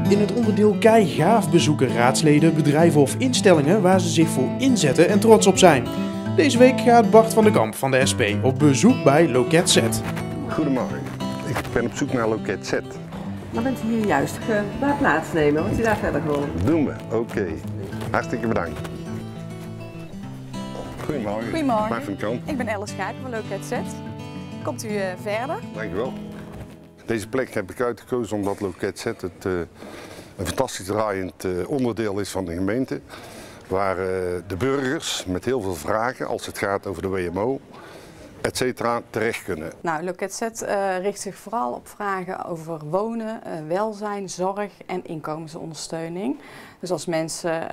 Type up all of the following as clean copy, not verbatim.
In het onderdeel Kei Gaaf bezoeken raadsleden bedrijven of instellingen waar ze zich voor inzetten en trots op zijn. Deze week gaat Bart van den Kamp van de SP op bezoek bij Loket Z. Goedemorgen, ik ben op zoek naar Loket Z. Dan bent u hier juist bij plaatsnemen, want u daar verder gewoon. Doen we, oké. Hartstikke bedankt. Goedemorgen. Goedemorgen. Bart van den Kamp. Ik ben Elle Schijpen van Loket Z. Komt u verder? Dankjewel. Deze plek heb ik uitgekozen omdat Loket Z een fantastisch draaiend onderdeel is van de gemeente. Waar de burgers met heel veel vragen, als het gaat over de WMO, etc. terecht kunnen. Nou, Loket Z richt zich vooral op vragen over wonen, welzijn, zorg en inkomensondersteuning. Dus als mensen,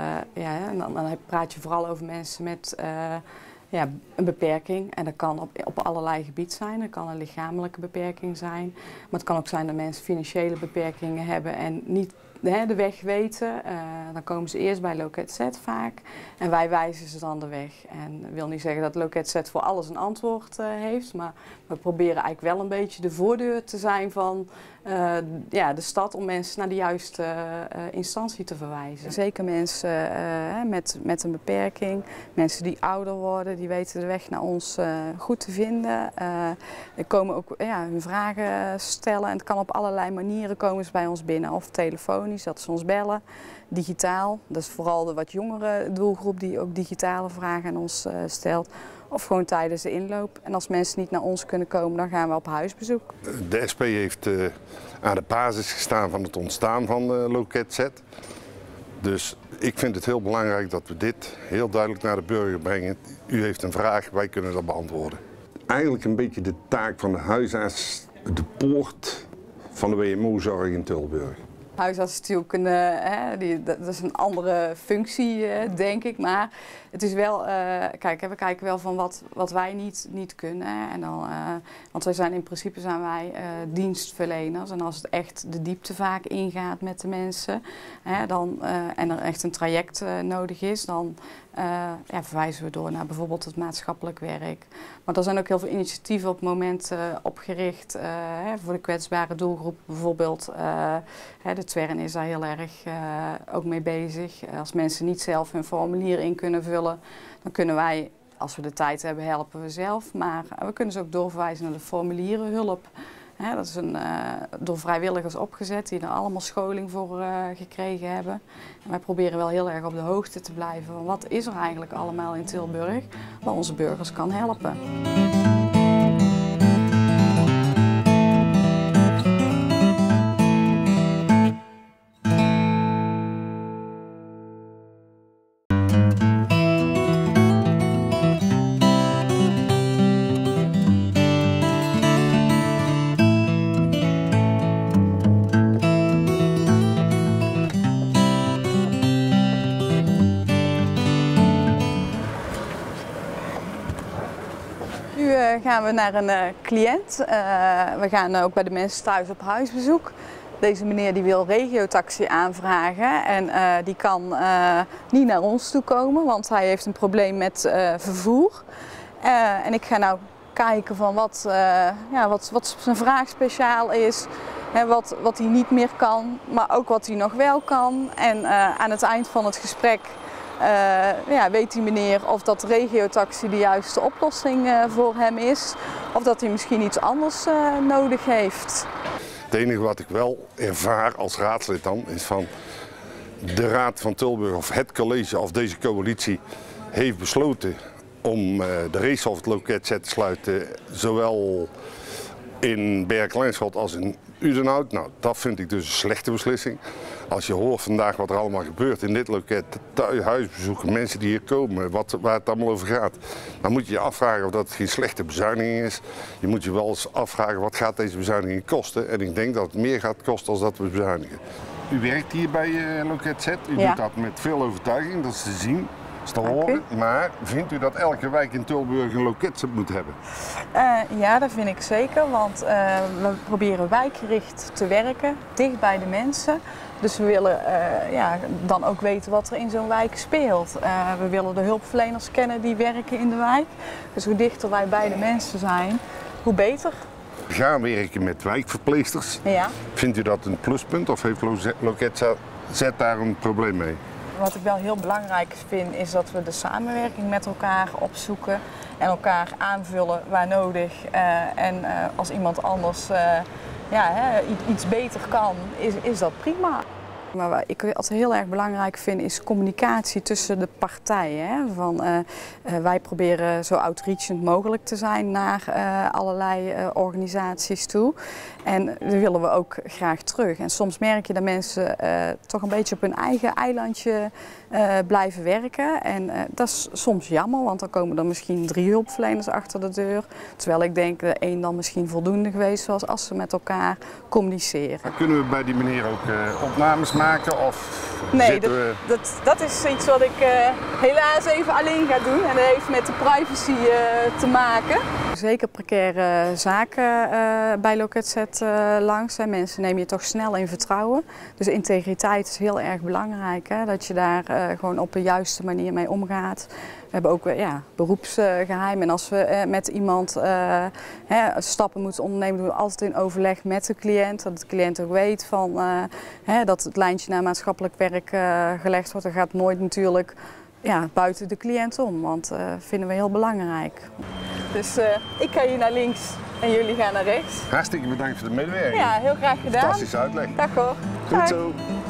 dan praat je vooral over mensen met een beperking. En dat kan op allerlei gebieden zijn. Dat kan een lichamelijke beperking zijn. Maar het kan ook zijn dat mensen financiële beperkingen hebben en niet de weg weten. Dan komen ze eerst bij Loket Z vaak en wij wijzen ze dan de weg. En dat wil niet zeggen dat Loket Z voor alles een antwoord heeft, maar we proberen eigenlijk wel een beetje de voordeur te zijn van de stad om mensen naar de juiste instantie te verwijzen. Zeker mensen met een beperking, mensen die ouder worden, die weten de weg naar ons goed te vinden. Er komen ook hun vragen stellen en het kan op allerlei manieren komen ze bij ons binnen. Of telefonisch, dat ze ons bellen, digitaal. Dat is vooral de wat jongere doelgroep die ook digitale vragen aan ons stelt. Of gewoon tijdens de inloop. En als mensen niet naar ons kunnen komen, dan gaan we op huisbezoek. De SP heeft aan de basis gestaan van het ontstaan van Loket Z. Dus ik vind het heel belangrijk dat we dit heel duidelijk naar de burger brengen. U heeft een vraag, wij kunnen dat beantwoorden. Eigenlijk een beetje de taak van de huisarts, de poort van de WMO-zorg in Tilburg. Huisarts is natuurlijk dat is een andere functie, denk ik. Maar het is wel, we kijken wel van wat wij niet kunnen. En dan, want in principe zijn wij dienstverleners. En als het echt de diepte vaak ingaat met de mensen en er echt een traject nodig is, dan verwijzen we door naar bijvoorbeeld het maatschappelijk werk. Maar er zijn ook heel veel initiatieven op het moment opgericht voor de kwetsbare doelgroep. Bijvoorbeeld de Twern is daar heel erg ook mee bezig. Als mensen niet zelf hun formulier in kunnen vullen, dan kunnen wij, als we de tijd hebben, helpen we zelf. Maar we kunnen ze ook doorverwijzen naar de formulierenhulp. Dat is door vrijwilligers opgezet die er allemaal scholing voor gekregen hebben. En wij proberen wel heel erg op de hoogte te blijven van wat is er eigenlijk allemaal in Tilburg waar onze burgers kan helpen. Nu gaan we naar een cliënt. We gaan ook bij de mensen thuis op huisbezoek. Deze meneer die wil regiotaxi aanvragen en die kan niet naar ons toe komen, want hij heeft een probleem met vervoer. En ik ga nou kijken van wat zijn vraag speciaal is, wat hij niet meer kan, maar ook wat hij nog wel kan. En aan het eind van het gesprek weet die meneer of dat regiotaxi de juiste oplossing voor hem is, of dat hij misschien iets anders nodig heeft. Het enige wat ik wel ervaar als raadslid dan is van de Raad van Tilburg of het college of deze coalitie heeft besloten om de race of het Loket Z te sluiten, zowel in Berk-Lijnschot als in Udenhout. Nou, dat vind ik dus een slechte beslissing. Als je hoort vandaag wat er allemaal gebeurt in dit loket, huisbezoeken, mensen die hier komen, waar het allemaal over gaat, dan moet je je afvragen of dat geen slechte bezuiniging is. Je moet je wel eens afvragen wat gaat deze bezuiniging kosten. En ik denk dat het meer gaat kosten dan dat we bezuinigen. U werkt hier bij Loket Z, u doet dat met veel overtuiging, dat is te zien. Te horen, maar vindt u dat elke wijk in Tilburg een Loket Z moet hebben? Ja, dat vind ik zeker, want we proberen wijkgericht te werken, dicht bij de mensen. Dus we willen dan ook weten wat er in zo'n wijk speelt. We willen de hulpverleners kennen die werken in de wijk. Dus hoe dichter wij bij de mensen zijn, hoe beter. gaan werken met wijkverpleegsters. Ja. Vindt u dat een pluspunt of heeft Loket Z daar een probleem mee? Wat ik wel heel belangrijk vind is dat we de samenwerking met elkaar opzoeken en elkaar aanvullen waar nodig. En als iemand anders iets beter kan, is dat prima. Maar wat ik altijd heel erg belangrijk vind is communicatie tussen de partijen. Hè? Wij proberen zo outreachend mogelijk te zijn naar allerlei organisaties toe. En dat willen we ook graag terug. En soms merk je dat mensen toch een beetje op hun eigen eilandje blijven werken. En dat is soms jammer, want dan komen er misschien 3 hulpverleners achter de deur. Terwijl ik denk dat 1 dan misschien voldoende geweest was als ze met elkaar communiceren. Kunnen we bij die meneer ook opnames maken? Of nee, dat is iets wat ik helaas even alleen ga doen. En dat heeft met de privacy te maken. Zeker precaire zaken bij Loket Z langs. Mensen neem je toch snel in vertrouwen. Dus integriteit is heel erg belangrijk. Hè? Dat je daar gewoon op de juiste manier mee omgaat. We hebben ook beroepsgeheim. En als we met iemand stappen moeten ondernemen, doen we altijd in overleg met de cliënt. Dat de cliënt ook weet van, dat het lijntje naar maatschappelijk werk gelegd wordt. Dat gaat nooit natuurlijk buiten de cliënt om, want dat vinden we heel belangrijk. Dus ik ga hier naar links en jullie gaan naar rechts. Hartstikke bedankt voor de medewerking. Ja, heel graag gedaan. Fantastische uitleg. Dag hoor. Goed zo.